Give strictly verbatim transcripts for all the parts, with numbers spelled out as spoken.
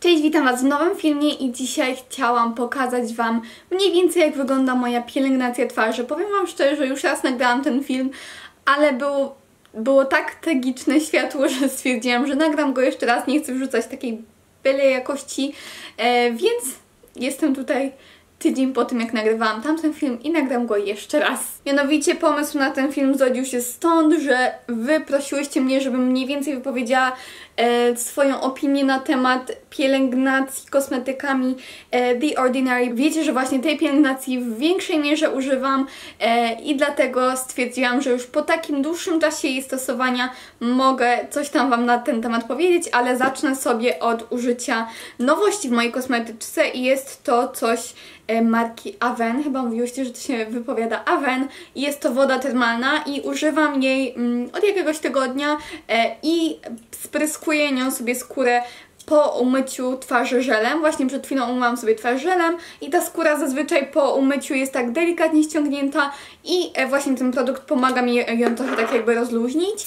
Cześć, witam Was w nowym filmie i dzisiaj chciałam pokazać Wam mniej więcej jak wygląda moja pielęgnacja twarzy. Powiem Wam szczerze, że już raz nagrałam ten film, ale było, było tak tragiczne światło, że stwierdziłam, że nagram go jeszcze raz, nie chcę wrzucać takiej byle jakości, e, więc jestem tutaj tydzień po tym, jak nagrywałam tamten film i nagram go jeszcze raz. Mianowicie pomysł na ten film zrodził się stąd, że Wy prosiłyście mnie, żebym mniej więcej wypowiedziała e, swoją opinię na temat pielęgnacji kosmetykami e, The Ordinary. Wiecie, że właśnie tej pielęgnacji w większej mierze używam e, i dlatego stwierdziłam, że już po takim dłuższym czasie jej stosowania mogę coś tam Wam na ten temat powiedzieć, ale zacznę sobie od użycia nowości w mojej kosmetyczce i jest to coś marki Avène, chyba mówiłyście, że to się wypowiada Avène, i jest to woda termalna i używam jej mm, od jakiegoś tygodnia e, i spryskuję nią sobie skórę po umyciu twarzy żelem. Właśnie przed chwilą umyłam sobie twarz żelem i ta skóra zazwyczaj po umyciu jest tak delikatnie ściągnięta i e, właśnie ten produkt pomaga mi ją trochę tak jakby rozluźnić.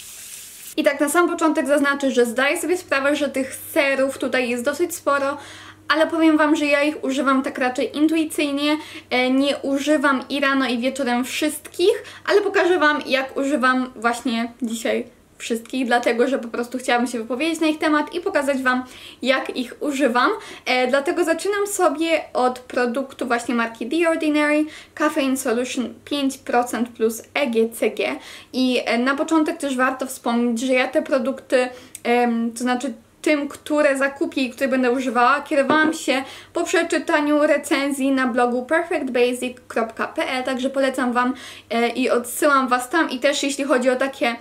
I tak na sam początek zaznaczę, że zdaję sobie sprawę, że tych serów tutaj jest dosyć sporo, ale powiem Wam, że ja ich używam tak raczej intuicyjnie, nie używam i rano i wieczorem wszystkich, ale pokażę Wam, jak używam właśnie dzisiaj wszystkich, dlatego że po prostu chciałabym się wypowiedzieć na ich temat i pokazać Wam, jak ich używam. E, dlatego zaczynam sobie od produktu właśnie marki The Ordinary Caffeine Solution pięć procent plus E G C G i e, na początek też warto wspomnieć, że ja te produkty, e, to znaczy tym, które zakupię i które będę używała, kierowałam się po przeczytaniu recenzji na blogu perfect basic kropka p l, także polecam Wam e, i odsyłam Was tam. I też jeśli chodzi o takie,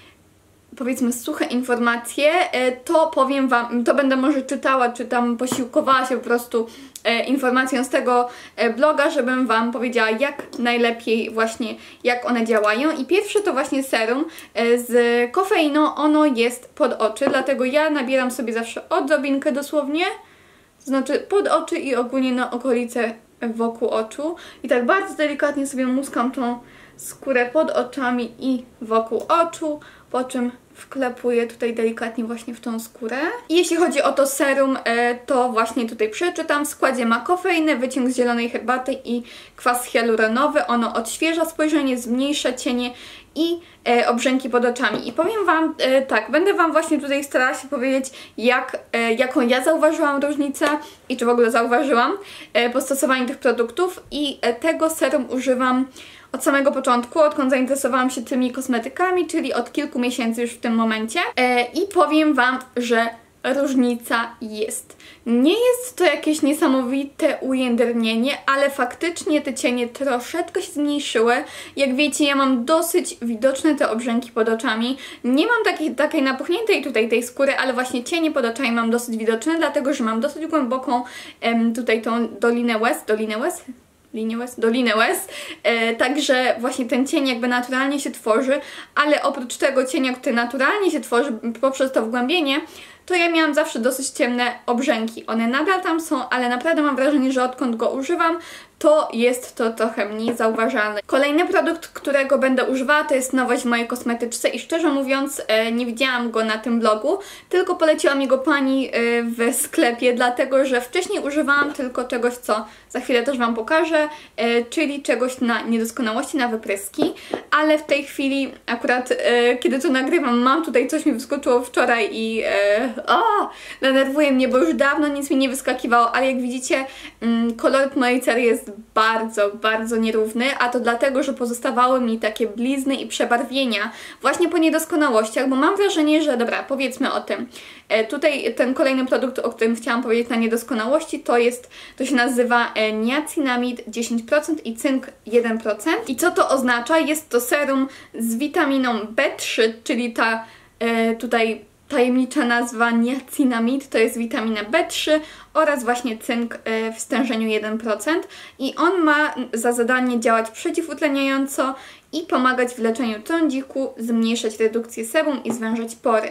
powiedzmy, suche informacje, e, to powiem Wam, to będę może czytała, czy tam posiłkowała się po prostu e, informacją z tego e, bloga, żebym Wam powiedziała, jak najlepiej właśnie, jak one działają. I pierwsze to właśnie serum e, z kofeiną, ono jest pod oczy, dlatego ja nabieram sobie zawsze odrobinkę dosłownie, to znaczy pod oczy i ogólnie na okolice wokół oczu i tak bardzo delikatnie sobie muskam tą skórę pod oczami i wokół oczu, po czym wklepuję tutaj delikatnie właśnie w tą skórę. I jeśli chodzi o to serum, to właśnie tutaj przeczytam. W składzie ma kofeinę, wyciąg z zielonej herbaty i kwas hialuronowy. Ono odświeża spojrzenie, zmniejsza cienie i e, obrzęki pod oczami. I powiem Wam, e, tak, będę Wam właśnie tutaj starała się powiedzieć, jak, e, jaką ja zauważyłam różnicę i czy w ogóle zauważyłam e, po stosowaniu tych produktów. I e, tego serum używam od samego początku, odkąd zainteresowałam się tymi kosmetykami, czyli od kilku miesięcy już w tym momencie. E, I powiem Wam, że różnica jest. Nie jest to jakieś niesamowite ujędrnienie, ale faktycznie te cienie troszeczkę się zmniejszyły. Jak wiecie, ja mam dosyć widoczne te obrzęki pod oczami. Nie mam takiej, takiej napuchniętej tutaj tej skóry, ale właśnie cienie pod oczami mam dosyć widoczne, dlatego że mam dosyć głęboką em, tutaj tą dolinę łez, dolinę łez? Linię łez? Dolinę łez, e, także właśnie ten cień jakby naturalnie się tworzy, ale oprócz tego cienia, który naturalnie się tworzy poprzez to wgłębienie, to ja miałam zawsze dosyć ciemne obrzęki. One nadal tam są, ale naprawdę mam wrażenie, że odkąd go używam, to jest to trochę mniej zauważalne. Kolejny produkt, którego będę używała, to jest nowość w mojej kosmetyczce i szczerze mówiąc e, nie widziałam go na tym blogu, tylko poleciła mi go pani e, w sklepie, dlatego że wcześniej używałam tylko czegoś, co za chwilę też Wam pokażę, e, czyli czegoś na niedoskonałości, na wypryski, ale w tej chwili akurat e, kiedy to nagrywam, mam tutaj coś mi wyskoczyło wczoraj i e, o, denerwuje mnie, bo już dawno nic mi nie wyskakiwało, ale jak widzicie mm, koloryt mojej cery jest bardzo, bardzo nierówny, a to dlatego, że pozostawały mi takie blizny i przebarwienia właśnie po niedoskonałościach, bo mam wrażenie, że dobra, powiedzmy o tym. E, tutaj ten kolejny produkt, o którym chciałam powiedzieć na niedoskonałości, to jest, to się nazywa e, niacinamid dziesięć procent i cynk jeden procent. I co to oznacza? Jest to serum z witaminą B trzy, czyli ta e, tutaj tajemnicza nazwa niacinamid, to jest witamina B trzy oraz właśnie cynk w stężeniu jeden procent i on ma za zadanie działać przeciwutleniająco i pomagać w leczeniu trądziku, zmniejszać redukcję sebum i zwężać pory.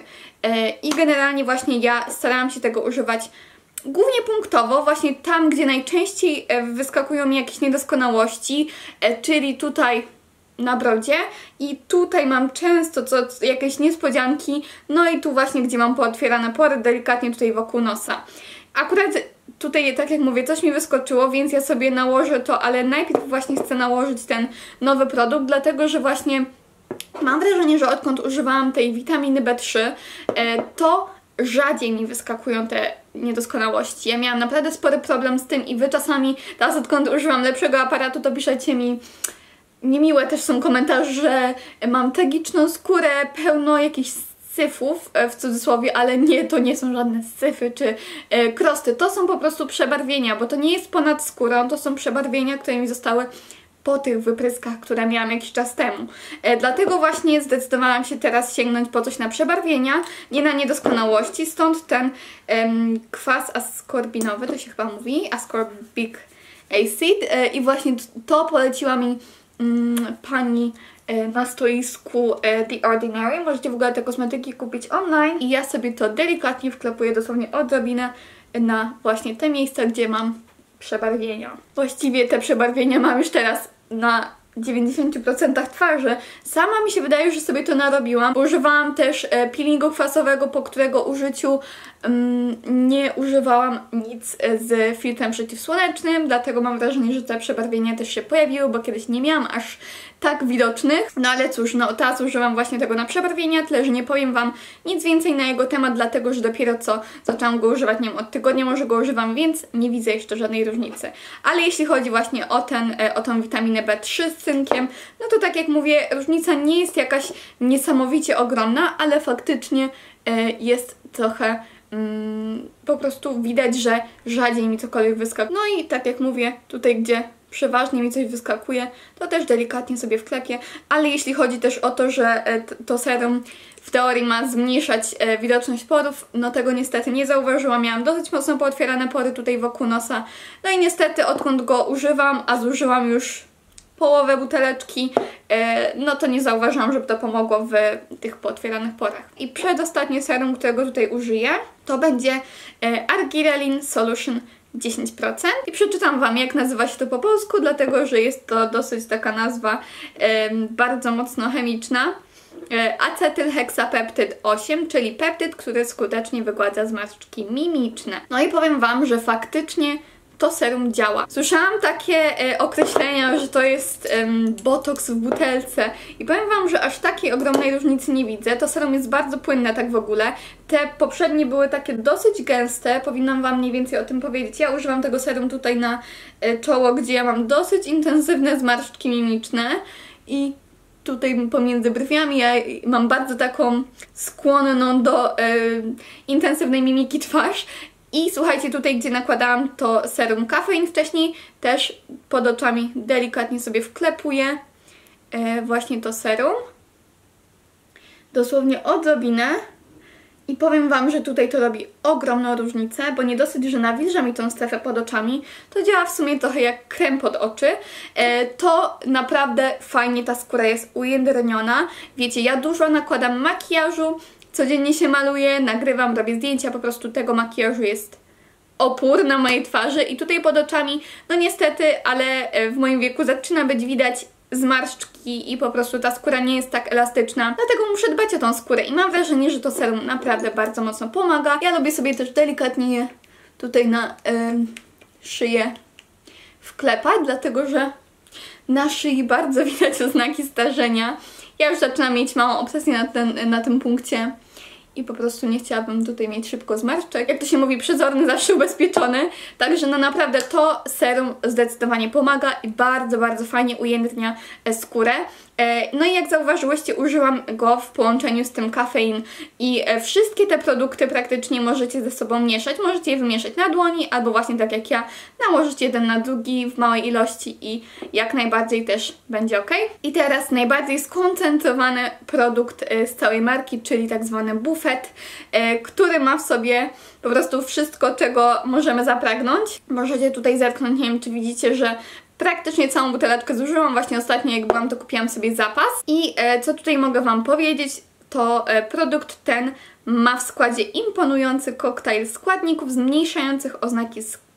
I generalnie właśnie ja starałam się tego używać głównie punktowo, właśnie tam, gdzie najczęściej wyskakują mi jakieś niedoskonałości, czyli tutaj na brodzie i tutaj mam często co, co, jakieś niespodzianki, no i tu właśnie, gdzie mam pootwierane pory, delikatnie tutaj wokół nosa. Akurat tutaj, tak jak mówię, coś mi wyskoczyło, więc ja sobie nałożę to, ale najpierw właśnie chcę nałożyć ten nowy produkt, dlatego że właśnie mam wrażenie, że odkąd używałam tej witaminy B trzy, to rzadziej mi wyskakują te niedoskonałości. Ja miałam naprawdę spory problem z tym i wy czasami, teraz odkąd używam lepszego aparatu, to piszecie mi niemiłe też są komentarze, że mam tragiczną skórę, pełno jakichś syfów, w cudzysłowie, ale nie, to nie są żadne syfy czy e, krosty. To są po prostu przebarwienia, bo to nie jest ponad skórą, to są przebarwienia, które mi zostały po tych wypryskach, które miałam jakiś czas temu. E, dlatego właśnie zdecydowałam się teraz sięgnąć po coś na przebarwienia, nie na niedoskonałości, stąd ten em, kwas askorbinowy, to się chyba mówi, ascorbic acid e, i właśnie to poleciła mi mm, pani na stoisku The Ordinary. Możecie w ogóle te kosmetyki kupić online i ja sobie to delikatnie wklepuję dosłownie odrobinę na właśnie te miejsca, gdzie mam przebarwienia. Właściwie te przebarwienia mam już teraz na dziewięćdziesięciu procentach twarzy. Sama mi się wydaje, że sobie to narobiłam. Używałam też e, peelingu kwasowego, po którego użyciu mm, nie używałam nic z filtrem przeciwsłonecznym, dlatego mam wrażenie, że te przebarwienia też się pojawiły, bo kiedyś nie miałam aż tak widocznych. No ale cóż, no teraz używam właśnie tego na przebarwienia, tyle że nie powiem wam nic więcej na jego temat, dlatego że dopiero co zaczęłam go używać, nie wiem, od tygodnia może go używam, więc nie widzę jeszcze żadnej różnicy. Ale jeśli chodzi właśnie o, ten, o tą witaminę B trzy z cynkiem, no to tak jak mówię, różnica nie jest jakaś niesamowicie ogromna, ale faktycznie jest trochę mm, po prostu widać, że rzadziej mi cokolwiek wyskakuje. No i tak jak mówię, tutaj gdzie przeważnie mi coś wyskakuje, to też delikatnie sobie wklepię, ale jeśli chodzi też o to, że to serum w teorii ma zmniejszać widoczność porów, no tego niestety nie zauważyłam. Miałam dosyć mocno pootwierane pory tutaj wokół nosa, no i niestety odkąd go używam, a zużyłam już połowę buteleczki, no to nie zauważyłam, żeby to pomogło w tych pootwieranych porach. I przedostatnie serum, którego tutaj użyję, to będzie Argireline Solution dziesięć procent i przeczytam wam, jak nazywa się to po polsku, dlatego że jest to dosyć taka nazwa e, bardzo mocno chemiczna. E, acetylheksapeptyd osiem, czyli peptyd, który skutecznie wygładza zmarszczki mimiczne. No i powiem wam, że faktycznie to serum działa. Słyszałam takie e, określenia, że to jest e, botoks w butelce i powiem wam, że aż takiej ogromnej różnicy nie widzę. To serum jest bardzo płynne tak w ogóle. Te poprzednie były takie dosyć gęste, powinnam wam mniej więcej o tym powiedzieć. Ja używam tego serum tutaj na e, czoło, gdzie ja mam dosyć intensywne zmarszczki mimiczne i tutaj pomiędzy brwiami ja mam bardzo taką skłonną do e, intensywnej mimiki twarz. I słuchajcie, tutaj gdzie nakładałam to serum kafein wcześniej, też pod oczami delikatnie sobie wklepuję e, właśnie to serum. Dosłownie odrobinę. I powiem wam, że tutaj to robi ogromną różnicę, bo nie dosyć, że nawilża mi tą strefę pod oczami, to działa w sumie trochę jak krem pod oczy. E, to naprawdę fajnie ta skóra jest ujędrniona. Wiecie, ja dużo nakładam makijażu, codziennie się maluję, nagrywam, robię zdjęcia, po prostu tego makijażu jest opór na mojej twarzy i tutaj pod oczami, no niestety, ale w moim wieku zaczyna być widać zmarszczki i po prostu ta skóra nie jest tak elastyczna, dlatego muszę dbać o tą skórę i mam wrażenie, że to serum naprawdę bardzo mocno pomaga. Ja lubię sobie też delikatnie je tutaj na y, szyję wklepać, dlatego że na szyi bardzo widać oznaki starzenia. Ja już zaczynam mieć małą obsesję na, ten, na tym punkcie i po prostu nie chciałabym tutaj mieć szybko zmarszczek. Jak to się mówi, przezorny zawsze ubezpieczony. Także no naprawdę to serum zdecydowanie pomaga i bardzo, bardzo fajnie ujędrnia skórę. No i jak zauważyłyście, użyłam go w połączeniu z tym kafein i wszystkie te produkty praktycznie możecie ze sobą mieszać. Możecie je wymieszać na dłoni albo właśnie tak jak ja, nałożyć jeden na drugi w małej ilości i jak najbardziej też będzie ok. I teraz najbardziej skoncentrowany produkt z całej marki, czyli tak zwany bufet, który ma w sobie po prostu wszystko, czego możemy zapragnąć. Możecie tutaj zerknąć, nie wiem czy widzicie, że praktycznie całą buteleczkę zużyłam. Właśnie ostatnio jak byłam, to kupiłam sobie zapas. I e, co tutaj mogę wam powiedzieć, to e, produkt ten ma w składzie imponujący koktajl składników zmniejszających oznaki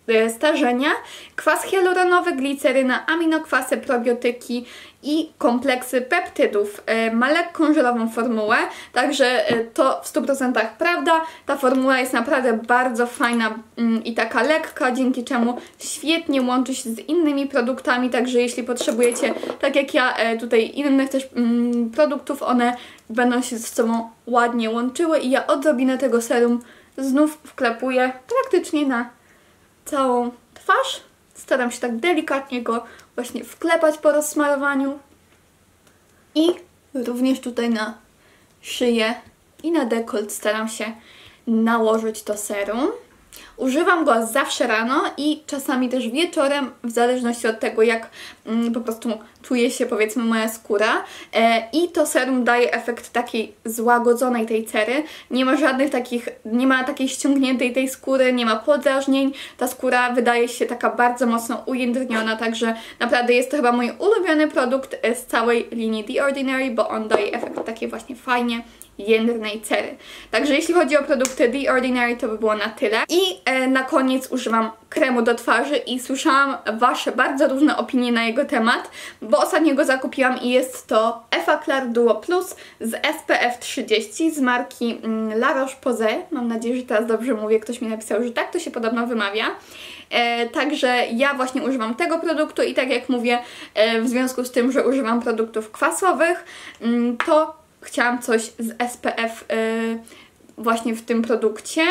starzenia, kwas hialuronowy, gliceryna, aminokwasy, probiotyki i kompleksy peptydów. Ma lekką żelową formułę, także to w stu procentach prawda. Ta formuła jest naprawdę bardzo fajna i taka lekka, dzięki czemu świetnie łączy się z innymi produktami, także jeśli potrzebujecie, tak jak ja, tutaj innych też produktów, one będą się ze sobą ładnie łączyły i ja odrobinę tego serum znów wklepuję praktycznie na całą twarz. Staram się tak delikatnie go właśnie wklepać po rozsmarowaniu. I również tutaj na szyję i na dekolt staram się nałożyć to serum. Używam go zawsze rano i czasami też wieczorem, w zależności od tego, jak mm, po prostu czuje się, powiedzmy, moja skóra. E, I to serum daje efekt takiej złagodzonej tej cery. Nie ma żadnych takich, nie ma takiej ściągniętej tej skóry, nie ma podrażnień. Ta skóra wydaje się taka bardzo mocno ujędrniona, także naprawdę jest to chyba mój ulubiony produkt z całej linii The Ordinary, bo on daje efekt takiej właśnie fajnie jędrnej cery. Także jeśli chodzi o produkty The Ordinary, to by było na tyle. I e, na koniec używam kremu do twarzy i słyszałam Wasze bardzo różne opinie na jego temat, bo ostatnio go zakupiłam i jest to Effaclar Duo Plus z S P F trzydzieści z marki mm, La Roche-Posay. Mam nadzieję, że teraz dobrze mówię. Ktoś mi napisał, że tak to się podobno wymawia. E, także ja właśnie używam tego produktu i tak jak mówię, e, w związku z tym, że używam produktów kwasowych, mm, to chciałam coś z S P F yy, właśnie w tym produkcie.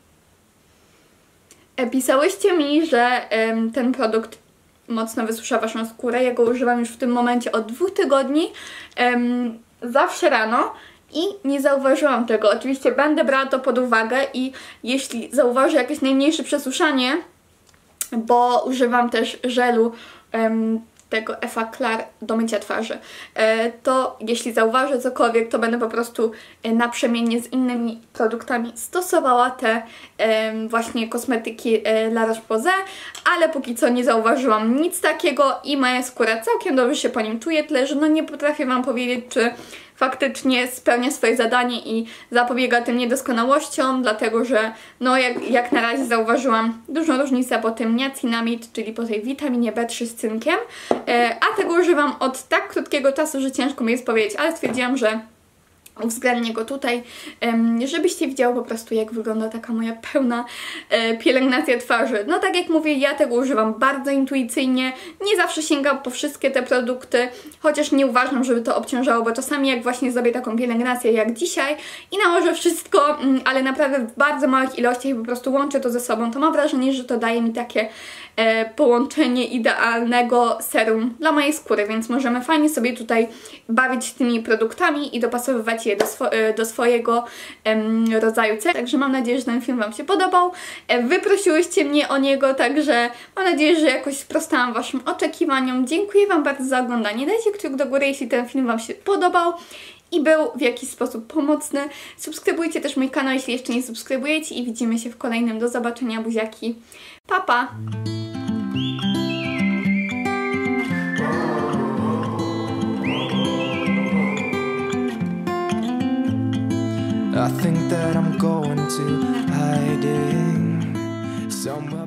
E, pisałyście mi, że yy, ten produkt mocno wysusza Waszą skórę. Ja go używam już w tym momencie od dwóch tygodni. Yy, zawsze rano. I nie zauważyłam tego. Oczywiście będę brała to pod uwagę i jeśli zauważę jakieś najmniejsze przesuszanie, bo używam też żelu yy, tego Effaclar do mycia twarzy, to jeśli zauważę cokolwiek, to będę po prostu naprzemiennie z innymi produktami stosowała te właśnie kosmetyki La Roche-Posay, ale póki co nie zauważyłam nic takiego i moja skóra całkiem dobrze się po nim czuje, tyle że no nie potrafię Wam powiedzieć, czy faktycznie spełnia swoje zadanie i zapobiega tym niedoskonałościom, dlatego że no jak, jak na razie zauważyłam dużą różnicę po tym niacinamid, czyli po tej witaminie B trzy z cynkiem, e, a tego używam od tak krótkiego czasu, że ciężko mi jest powiedzieć, ale stwierdziłam, że uwzględnię go tutaj, żebyście widziały po prostu, jak wygląda taka moja pełna pielęgnacja twarzy. No tak jak mówię, ja tego używam bardzo intuicyjnie, nie zawsze sięgam po wszystkie te produkty, chociaż nie uważam, żeby to obciążało, bo czasami jak właśnie zrobię taką pielęgnację jak dzisiaj i nałożę wszystko, ale naprawdę w bardzo małych ilościach i po prostu łączę to ze sobą, to mam wrażenie, że to daje mi takie e, połączenie idealnego serum dla mojej skóry, więc możemy fajnie sobie tutaj bawić tymi produktami i dopasowywać je do, swo do swojego em, rodzaju cech. Także mam nadzieję, że ten film Wam się podobał. E, wyprosiłyście mnie o niego, także mam nadzieję, że jakoś sprostałam Waszym oczekiwaniom. Dziękuję Wam bardzo za oglądanie. Dajcie kciuk do góry, jeśli ten film Wam się podobał i był w jakiś sposób pomocny. Subskrybujcie też mój kanał, jeśli jeszcze nie subskrybujecie i widzimy się w kolejnym. Do zobaczenia, buziaki. Pa, pa! I think that I'm going to hiding somewhere.